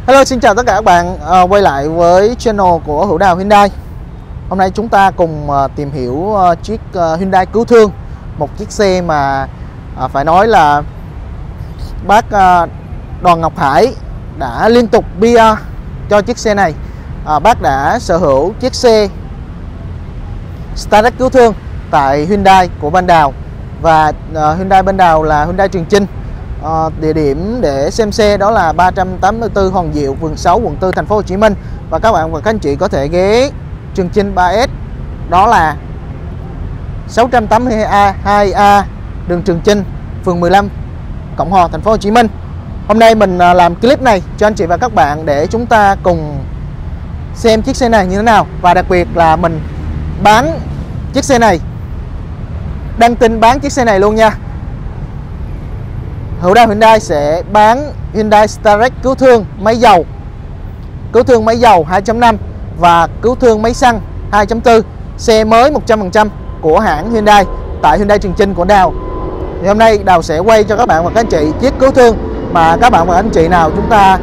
Hello, xin chào tất cả các bạn quay lại với channel của Hữu Đào Hyundai. Hôm nay chúng ta cùng tìm hiểu chiếc Hyundai Cứu Thương, một chiếc xe mà phải nói là bác Đoàn Ngọc Hải đã liên tục PR cho chiếc xe này. Bác đã sở hữu chiếc xe Starex Cứu Thương tại Hyundai của Ban Đào, và Hyundai Ban Đào là Hyundai Trường Chinh. Địa điểm để xem xe đó là 384 Hoàng Diệu, phường 6, quận 4, thành phố Hồ Chí Minh. Và các bạn và các anh chị có thể ghé Trường Chinh 3S, đó là 682A đường Trường Chinh, phường 15, Cộng Hòa, thành phố Hồ Chí Minh. Hôm nay mình làm clip này cho anh chị và các bạn để chúng ta cùng xem chiếc xe này như thế nào, và đặc biệt là mình bán chiếc xe này, đăng tin bán chiếc xe này luôn nha. Hữu Đào Hyundai sẽ bán Hyundai Starex Cứu Thương máy dầu, Cứu Thương máy dầu 2.5 và Cứu Thương máy xăng 2.4, xe mới 100% của hãng Hyundai tại Hyundai Trường Chinh của Đào. Thì hôm nay Đào sẽ quay cho các bạn và các anh chị chiếc Cứu Thương mà các bạn và anh chị nào chúng ta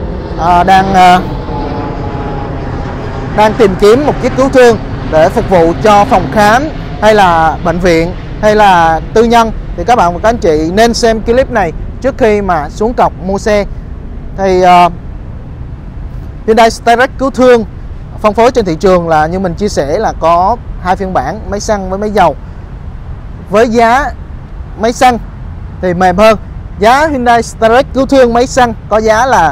đang tìm kiếm một chiếc Cứu Thương để phục vụ cho phòng khám hay là bệnh viện hay là tư nhân, thì các bạn và các anh chị nên xem clip này trước khi mà xuống cọc mua xe. Thì Hyundai Starex Cứu Thương phân phối trên thị trường là như mình chia sẻ là có hai phiên bản, máy xăng với máy dầu. Với giá máy xăng thì mềm hơn. Giá Hyundai Starex Cứu Thương máy xăng có giá là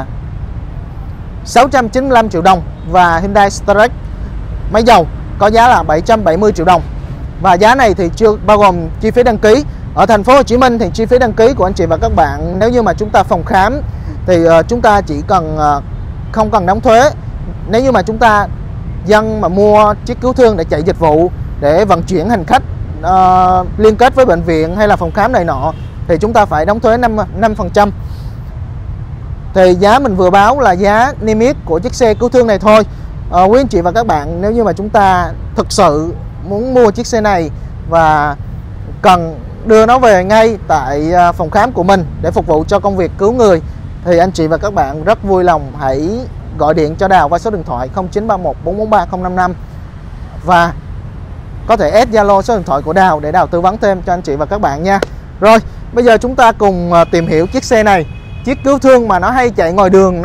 695 triệu đồng, và Hyundai Starex máy dầu có giá là 770 triệu đồng. Và giá này thì chưa bao gồm chi phí đăng ký. Ở thành phố Hồ Chí Minh thì chi phí đăng ký của anh chị và các bạn, nếu như mà chúng ta phòng khám thì chúng ta chỉ cần không cần đóng thuế. Nếu như mà chúng ta dân mà mua chiếc Cứu Thương để chạy dịch vụ, để vận chuyển hành khách liên kết với bệnh viện hay là phòng khám này nọ, thì chúng ta phải đóng thuế 5%. Thì giá mình vừa báo là giá niêm yết của chiếc xe Cứu Thương này thôi. Quý anh chị và các bạn, nếu như mà chúng ta thực sự muốn mua chiếc xe này và cần đưa nó về ngay tại phòng khám của mình để phục vụ cho công việc cứu người, thì anh chị và các bạn rất vui lòng hãy gọi điện cho Đào qua số điện thoại 0931 443 055, và có thể add Zalo số điện thoại của Đào để Đào tư vấn thêm cho anh chị và các bạn nha. Rồi, bây giờ chúng ta cùng tìm hiểu chiếc xe này, chiếc Cứu Thương mà nó hay chạy ngoài đường,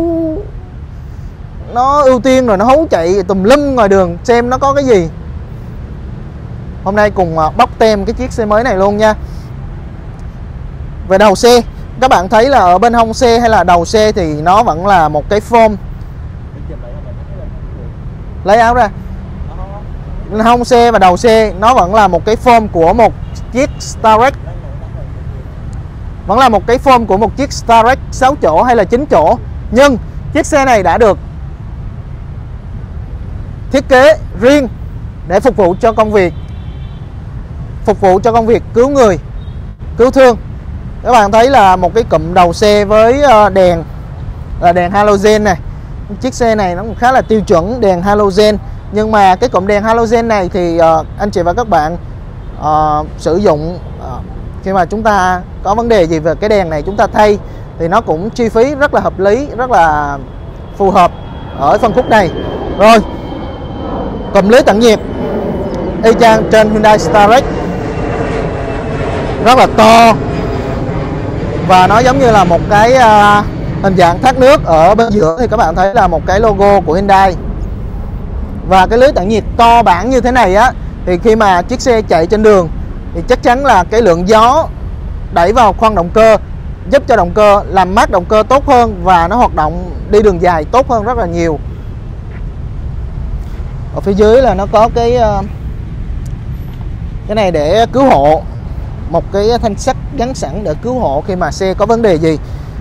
nó ưu tiên rồi nó hú chạy tùm lum ngoài đường, xem nó có cái gì. Hôm nay cùng bóc tem cái chiếc xe mới này luôn nha. Về đầu xe, các bạn thấy là ở bên hông xe hay là đầu xe thì nó vẫn là một cái phôm. Lấy áo ra. Hông xe và đầu xe nó vẫn là một cái phôm của một chiếc Starex. Vẫn là một cái phôm của một chiếc Starex 6 chỗ hay là 9 chỗ. Nhưng chiếc xe này đã được thiết kế riêng để phục vụ cho công việc cứu người, cứu thương. Các bạn thấy là một cái cụm đầu xe với đèn là đèn halogen này. Chiếc xe này nó khá là tiêu chuẩn đèn halogen, nhưng mà cái cụm đèn halogen này thì anh chị và các bạn sử dụng khi mà chúng ta có vấn đề gì về cái đèn này chúng ta thay thì nó cũng chi phí rất là hợp lý, rất là phù hợp ở phân khúc này. Rồi, cụm lưới tản nhiệt y chang trên Hyundai Starex, rất là to, và nó giống như là một cái hình dạng thác nước. Ở bên giữa thì các bạn thấy là một cái logo của Hyundai. Và cái lưới tản nhiệt to bản như thế này á, thì khi mà chiếc xe chạy trên đường thì chắc chắn là cái lượng gió đẩy vào khoang động cơ giúp cho động cơ làm mát động cơ tốt hơn, và nó hoạt động đi đường dài tốt hơn rất là nhiều. Ở phía dưới là nó có cái này để cứu hộ, một cái thanh sắt gắn sẵn để cứu hộ khi mà xe có vấn đề gì.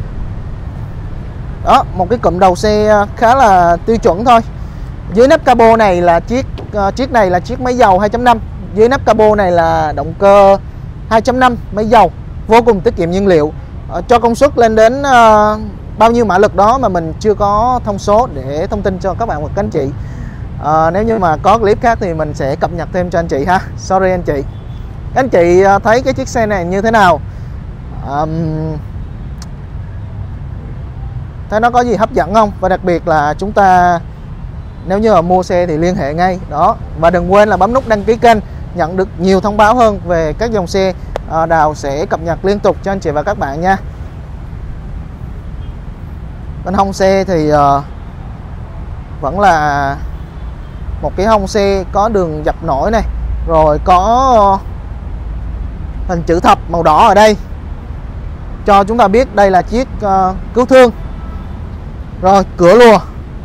Đó, một cái cụm đầu xe khá là tiêu chuẩn thôi. Dưới nắp capo này là chiếc này là chiếc máy dầu 2.5. Dưới nắp capo này là động cơ 2.5 máy dầu, vô cùng tiết kiệm nhiên liệu, cho công suất lên đến bao nhiêu mã lực đó mà mình chưa có thông số để thông tin cho các bạn và các anh chị. Nếu như mà có clip khác thì mình sẽ cập nhật thêm cho anh chị ha. Sorry anh chị. Các anh chị thấy cái chiếc xe này như thế nào? thấy nó có gì hấp dẫn không? Và đặc biệt là chúng ta nếu như mà mua xe thì liên hệ ngay đó. Và đừng quên là bấm nút đăng ký kênh, nhận được nhiều thông báo hơn về các dòng xe. Đào sẽ cập nhật liên tục cho anh chị và các bạn nha. Bên hông xe thì vẫn là một cái hông xe có đường dập nổi này, rồi có hình chữ thập màu đỏ ở đây cho chúng ta biết đây là chiếc cứu thương. Rồi cửa lùa,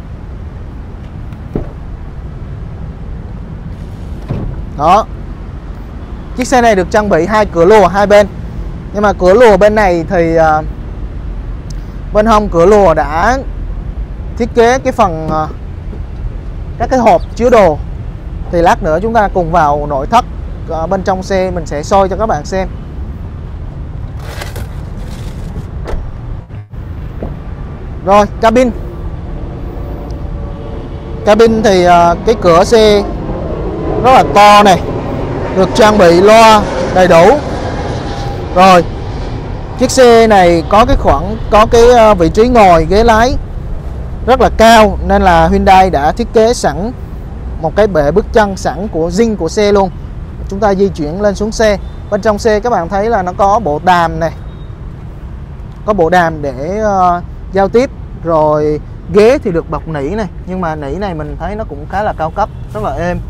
đó, chiếc xe này được trang bị 2 cửa lùa hai bên. Nhưng mà cửa lùa bên này thì bên hông cửa lùa đã thiết kế cái phần các cái hộp chứa đồ. Thì lát nữa chúng ta cùng vào nội thất bên trong xe, mình sẽ soi cho các bạn xem. Rồi cabin thì cái cửa xe rất là to này, được trang bị loa đầy đủ. Rồi chiếc xe này có cái vị trí ngồi ghế lái rất là cao, nên là Hyundai đã thiết kế sẵn một cái bệ bước chân sẵn của zin của xe luôn. Chúng ta di chuyển lên xuống xe. Bên trong xe các bạn thấy là nó có bộ đàm này, có bộ đàm để giao tiếp. Rồi ghế thì được bọc nỉ này, nhưng mà nỉ này mình thấy nó cũng khá là cao cấp, rất là êm.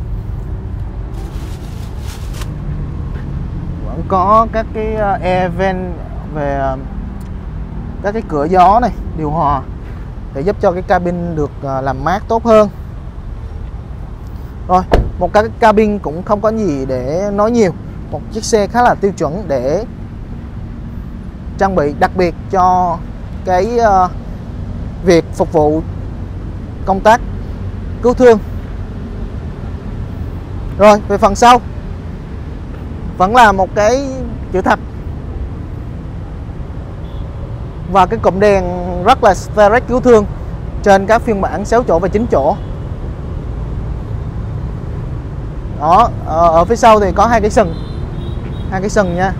Vẫn có các cái air vent về các cái cửa gió này, điều hòa để giúp cho cái cabin được làm mát tốt hơn. Rồi một cái cabin cũng không có gì để nói nhiều, một chiếc xe khá là tiêu chuẩn để trang bị đặc biệt cho cái việc phục vụ công tác cứu thương. Rồi về phần sau vẫn là một cái chữ thập và cái cụm đèn rất là Starrex cứu thương trên các phiên bản 6 chỗ và 9 chỗ. Đó, ở phía sau thì có hai cái sừng nha.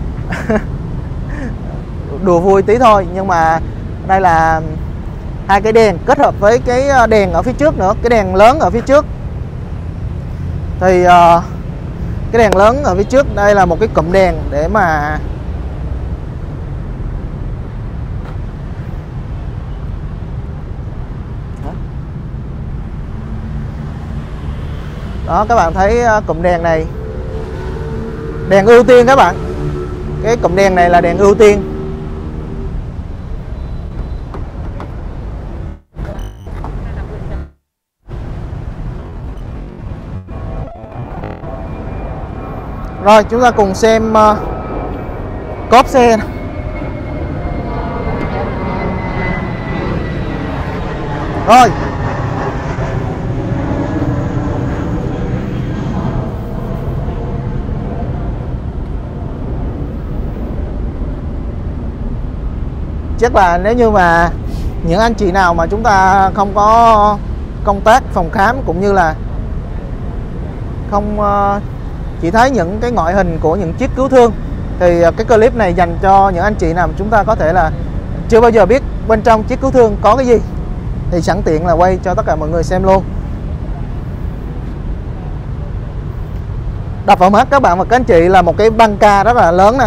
Đùa vui tí thôi, nhưng mà đây là hai cái đèn kết hợp với cái đèn ở phía trước nữa, cái đèn lớn ở phía trước. Thì cái đèn lớn ở phía trước đây là một cái cụm đèn để mà đó, các bạn thấy cụm đèn này, đèn ưu tiên các bạn. Cái cụm đèn này là đèn ưu tiên. Rồi chúng ta cùng xem cốp xe này. Rồi chắc là nếu như mà những anh chị nào mà chúng ta không có công tác phòng khám, cũng như là không chỉ thấy những cái ngoại hình của những chiếc cứu thương, thì cái clip này dành cho những anh chị nào mà chúng ta có thể là chưa bao giờ biết bên trong chiếc cứu thương có cái gì, thì sẵn tiện là quay cho tất cả mọi người xem luôn. Đập vào mắt các bạn và các anh chị là một cái băng ca rất là lớn nè,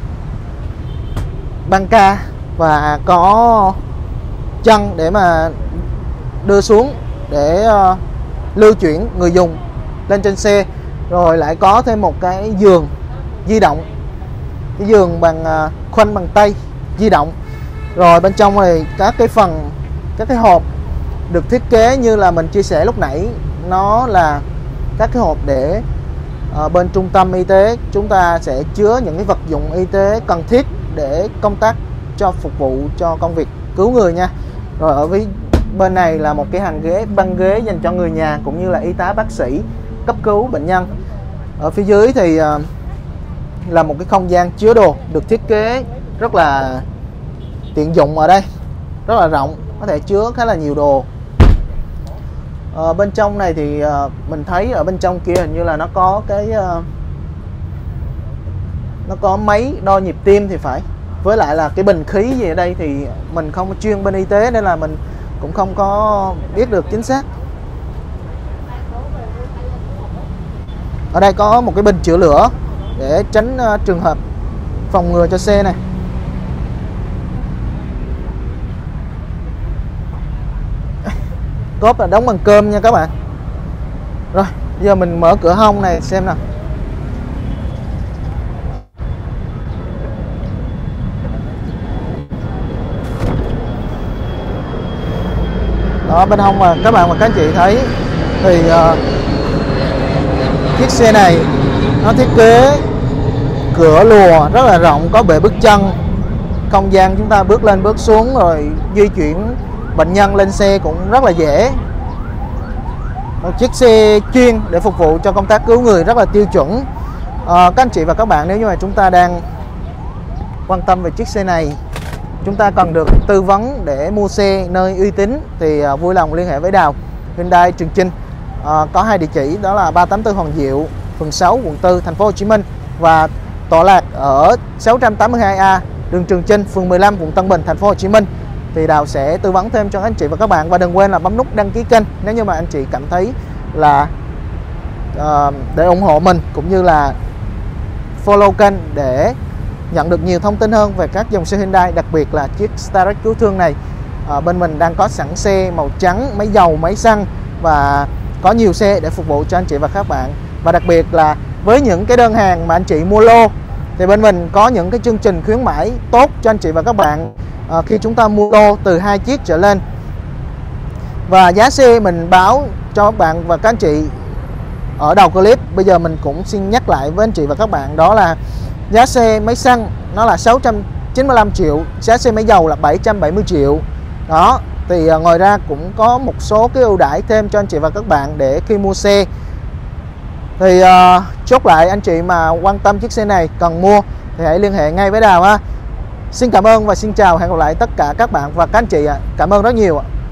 băng ca và có chân để mà đưa xuống để lưu chuyển người dùng lên trên xe. Rồi lại có thêm một cái giường di động, cái giường bằng khoanh bằng tay di động. Rồi bên trong này các cái hộp được thiết kế như là mình chia sẻ lúc nãy, nó là các cái hộp để bên trung tâm y tế chúng ta sẽ chứa những cái vật dụng y tế cần thiết để công tác cho phục vụ cho công việc cứu người nha. Rồi ở bên này là một cái hàng ghế, băng ghế dành cho người nhà cũng như là y tá bác sĩ cấp cứu bệnh nhân. Ở phía dưới thì là một cái không gian chứa đồ được thiết kế rất là tiện dụng, ở đây rất là rộng, có thể chứa khá là nhiều đồ. Bên trong này thì mình thấy ở bên trong kia hình như là nó có cái nó có máy đo nhịp tim thì phải. Với lại là cái bình khí gì ở đây thì mình không có chuyên bên y tế nên là mình cũng không có biết được chính xác. Ở đây có một cái bình chữa lửa để tránh trường hợp phòng ngừa cho xe này. Cốp là đóng bằng cơm nha các bạn. Rồi, giờ mình mở cửa hông này xem nào. Đó, bên hông mà các bạn và các anh chị thấy thì chiếc xe này nó thiết kế cửa lùa rất là rộng, có bệ bước chân, không gian chúng ta bước lên bước xuống rồi di chuyển bệnh nhân lên xe cũng rất là dễ. Một chiếc xe chuyên để phục vụ cho công tác cứu người rất là tiêu chuẩn. Các anh chị và các bạn, nếu như mà chúng ta đang quan tâm về chiếc xe này, chúng ta cần được tư vấn để mua xe nơi uy tín thì vui lòng liên hệ với Đào Hyundai Trường Chinh. Có 2 địa chỉ, đó là 384 Hoàng Diệu, phường 6, quận 4, thành phố Hồ Chí Minh, và tọa lạc ở 682A đường Trường Chinh, phường 15, quận Tân Bình, thành phố Hồ Chí Minh. Thì Đào sẽ tư vấn thêm cho anh chị và các bạn. Và đừng quên là bấm nút đăng ký kênh nếu như mà anh chị cảm thấy là để ủng hộ mình, cũng như là follow kênh để nhận được nhiều thông tin hơn về các dòng xe Hyundai, đặc biệt là chiếc Starex cứu thương này. Bên mình đang có sẵn xe màu trắng, máy dầu, máy xăng và có nhiều xe để phục vụ cho anh chị và các bạn. Và đặc biệt là với những cái đơn hàng mà anh chị mua lô thì bên mình có những cái chương trình khuyến mãi tốt cho anh chị và các bạn khi chúng ta mua lô từ 2 chiếc trở lên. Và giá xe mình báo cho các bạn và các anh chị ở đầu clip. Bây giờ mình cũng xin nhắc lại với anh chị và các bạn, đó là giá xe máy xăng nó là 695 triệu, giá xe máy dầu là 770 triệu. Đó, thì ngoài ra cũng có một số cái ưu đãi thêm cho anh chị và các bạn để khi mua xe. Thì chốt lại, anh chị mà quan tâm chiếc xe này cần mua thì hãy liên hệ ngay với Đào ha. Xin cảm ơn và xin chào, hẹn gặp lại tất cả các bạn và các anh chị ạ. Cảm ơn rất nhiều ạ.